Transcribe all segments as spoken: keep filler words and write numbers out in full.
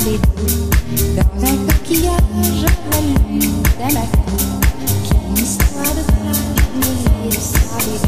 sable d'eau. Dans un coquillage avalé d'un bateau. Qu'une histoire de plage mêlée de sable d'eau.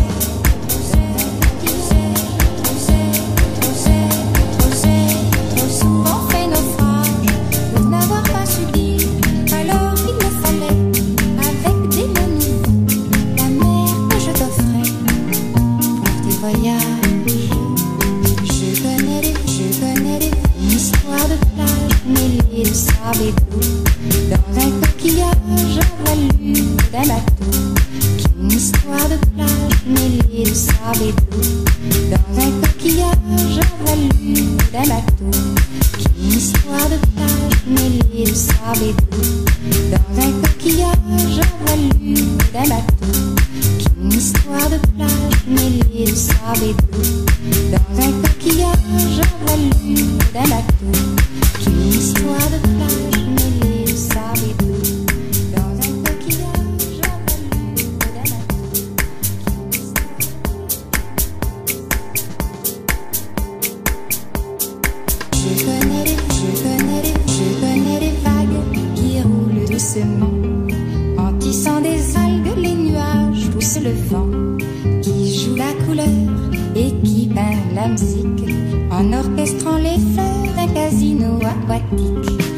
Dans un coquillage avalé d'un bateau. Qu'une histoire de plage mêlée de sable et d'eau. Dans un coquillage avalé d'un bateau. Qu'une histoire de plage mêlée de sable et d'eau. Dans un coquillage avalé d'un bateau. Qu'une histoire de plage mêlée de sable et d'eau. Dans un coquillage avalé d'un bateau. Qu'une histoire de plage mêlée de sable et d'eau. Dans un coquillage avalé d'un bateau. Je connais les, je connais les, je connais les vagues qui roulent doucement, en tissant des algues les nuages poussent le vent, qui joue la couleur et qui peint la musique, en orchestrant les fleurs d'un casino aquatique.